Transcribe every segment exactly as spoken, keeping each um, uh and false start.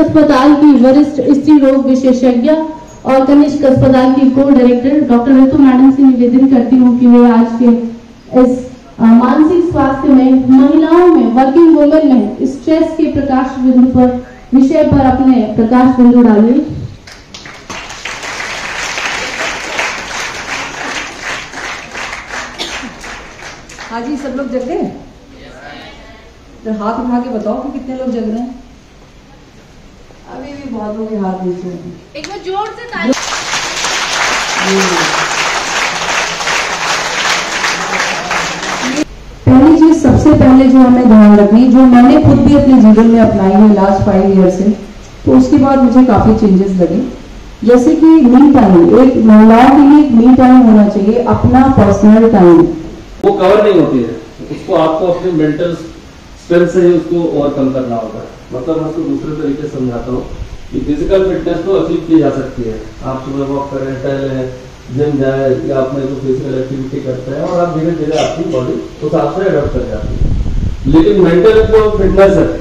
अस्पताल की वरिष्ठ स्त्री रोग विशेषज्ञ और कनिष्क अस्पताल की को डायरेक्टर डॉक्टर ऋतु मैडम से निवेदन करती हूँ कि वे आज के इस मानसिक स्वास्थ्य में महिलाओं में, वर्किंग वुमेन में स्ट्रेस के प्रकाश बिंदु पर विषय पर अपने प्रकाश बिंदु डालें। हाँ जी, सब लोग जग गए? तो हाथ उठा के बताओ कि कितने लोग जग रहे हैं। अभी भी बहुत लोग हाथ नीचे हैं। एक बार जोर से ताली। पहली चीज सबसे पहले जो हमें ध्यान रखनी, जो मैंने खुद भी अपने जीवन में अपनाई है लास्ट फाइव ईयर से, तो उसके बाद मुझे काफी चेंजेस लगे। जैसे कि मी टाइम, एक महिलाओं के लिए एक मी टाइम होना चाहिए, अपना पर्सनल टाइम। वो कवर नहीं होती है, उसको आपको अपने मेंटल स्ट्रेंथ से ही उसको ओवरकम करना होगा। मतलब मैं उसको दूसरे तरीके से समझाता हूँ कि फिजिकल फिटनेस तो अचीव की जा सकती है। आप सुबह वॉक करें, टहलें, जिम जाए या अपने जो फिजिकल एक्टिविटी करते हैं और आप धीरे धीरे आपकी बॉडी उस हिसाब से अडॉप्ट कर जाती है। लेकिन मेंटल जो फिटनेस है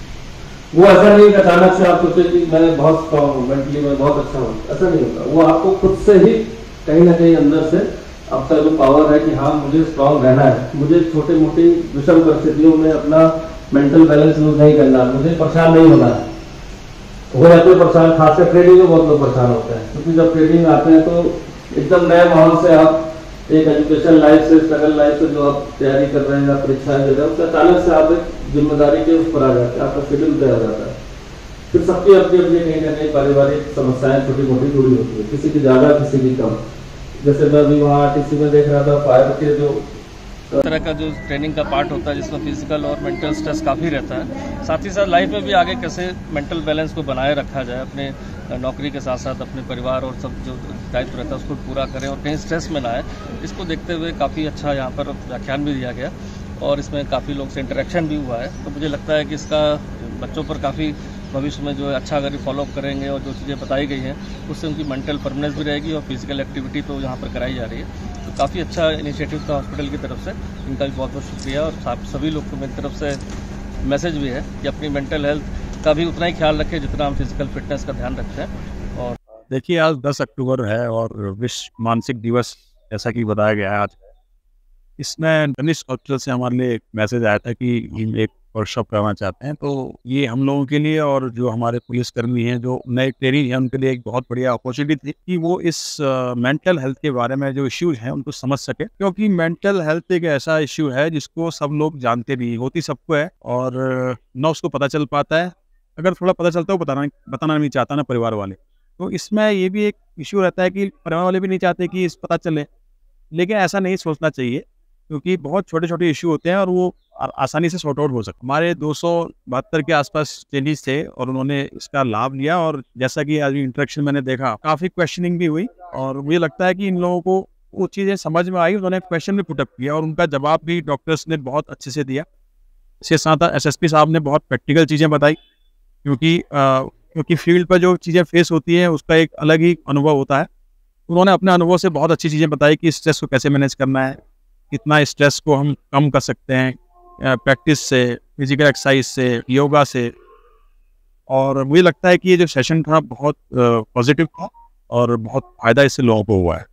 वो ऐसा नहीं अचानक से आप सोचे कि मैं बहुत स्ट्रॉन्ग हूँ, मेंटली मैं बहुत अच्छा हूँ, ऐसा नहीं होता। वो आपको खुद से ही कहीं ना कहीं अंदर से आपका जो पावर है कि हाँ मुझे स्ट्रांग रहना है, मुझे छोटी मोटी विषम परिस्थितियों में अपना मेंटल बैलेंस लूज नहीं करना, मुझे परेशान नहीं होना है। हो जाते हैं परेशान, खासकर ट्रेडिंग में बहुत लोग परेशान होते हैं, क्योंकि जब ट्रेडिंग में आते हैं तो एकदम नए माहौल से आप एक एजुकेशन लाइफ से, स्ट्रगल लाइफ से जो आप तैयारी कर रहे हैं या परीक्षाएं दे रहे हैं, उससे अचानक से आप एक जिम्मेदारी के उस पर आ जाते हैं, आपका शेड्यूल तय हो जाता है। फिर सबकी अपनी अपनी कहीं ना कहीं पारिवारिक समस्याएं छोटी मोटी जुड़ी होती है, किसी की ज्यादा किसी की कम। जैसे मैं अभी वहाँ आरटीसी में देख रहा था, फायर के जो तरह का जो ट्रेनिंग का पार्ट होता है जिसमें फिजिकल और मेंटल स्ट्रेस काफ़ी रहता है। साथ ही साथ लाइफ में भी आगे कैसे मेंटल बैलेंस को बनाए रखा जाए, अपने नौकरी के साथ साथ अपने परिवार और सब जो दायित्व रहता है उसको पूरा करें और कहीं स्ट्रेस में ना आए, इसको देखते हुए काफ़ी अच्छा यहाँ पर व्याख्यान भी दिया गया और इसमें काफ़ी लोग से इंटरेक्शन भी हुआ है। तो मुझे लगता है कि इसका बच्चों पर काफ़ी भविष्य में जो है अच्छा अगर फॉलोअप करेंगे और जो चीज़ें बताई गई हैं उससे उनकी मेंटल परमानेंस भी रहेगी और फिजिकल एक्टिविटी तो यहाँ पर कराई जा रही है। तो काफ़ी अच्छा इनिशिएटिव था हॉस्पिटल की तरफ से, इनका भी बहुत बहुत शुक्रिया। और आप सभी लोग को मेरी तरफ से मैसेज भी है कि अपनी मेंटल हेल्थ का भी उतना ही ख्याल रखें जितना हम फिजिकल फिटनेस का ध्यान रखते हैं। और देखिए, आज दस अक्टूबर है और विश्व मानसिक दिवस जैसा कि बताया गया है आज, इसमें कनिष्क हॉस्पिटल से हमारे लिए एक मैसेज आया था कि हम एक वर्कशॉप करना चाहते हैं। तो ये हम लोगों के लिए और जो हमारे पुलिसकर्मी हैं जो नए ट्रेनिंग हैं उनके लिए एक बहुत बढ़िया अपॉर्चुनिटी थी कि वो इस मेंटल हेल्थ के बारे में जो इश्यूज हैं उनको समझ सके, क्योंकि मेंटल हेल्थ एक ऐसा इश्यू है जिसको सब लोग जानते नहीं, होती सबको है और न उसको पता चल पाता है। अगर थोड़ा पता चलता है वो बताना बताना नहीं चाहता ना परिवार वाले। तो इसमें ये भी एक इश्यू रहता है कि परिवार वाले भी नहीं चाहते कि इस पता चले, लेकिन ऐसा नहीं सोचना चाहिए क्योंकि बहुत छोटे छोटे इश्यू होते हैं और वो आसानी से सॉर्ट आउट हो सकता है। हमारे दो सौ बहत्तर के आसपास ट्रेनिंग्स थे और उन्होंने इसका लाभ लिया और जैसा कि आज इंटरेक्शन मैंने देखा काफ़ी क्वेश्चनिंग भी हुई और मुझे लगता है कि इन लोगों को वो चीज़ें समझ में आई, उन्होंने क्वेश्चन भी पुटअप किया और उनका जवाब भी डॉक्टर्स ने बहुत अच्छे से दिया। इसके साथ एस एस पी साहब ने बहुत प्रैक्टिकल चीज़ें बताई, क्योंकि आ, क्योंकि फील्ड पर जो चीज़ें फेस होती हैं उसका एक अलग ही अनुभव होता है। उन्होंने अपने अनुभव से बहुत अच्छी चीज़ें बताई कि स्ट्रेस को कैसे मैनेज करना है, कितना स्ट्रेस को हम कम कर सकते हैं प्रैक्टिस से, फिजिकल एक्सरसाइज से, योगा से। और मुझे लगता है कि ये जो सेशन था बहुत पॉजिटिव था और बहुत फ़ायदा इससे लोगों को हुआ है।